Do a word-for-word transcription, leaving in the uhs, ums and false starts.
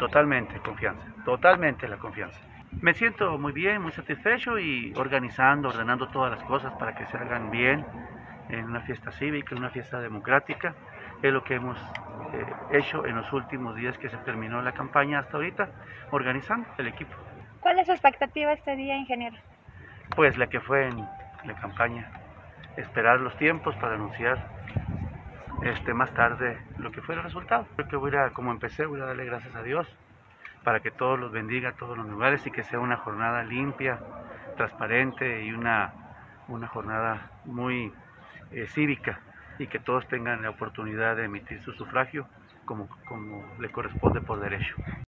Totalmente confianza, totalmente la confianza. Me siento muy bien, muy satisfecho y organizando, ordenando todas las cosas para que se hagan bien en una fiesta cívica, en una fiesta democrática. Es lo que hemos eh, hecho en los últimos días que se terminó la campaña hasta ahorita, organizando el equipo. ¿Cuál es su expectativa este día, ingeniero? Pues la que fue en la campaña, esperar los tiempos para anunciar este, más tarde lo que fue el resultado. Creo que voy a, como empecé, voy a darle gracias a Dios para que todos los bendiga a todos los lugares y que sea una jornada limpia, transparente y una, una jornada muy eh, cívica y que todos tengan la oportunidad de emitir su sufragio como, como le corresponde por derecho.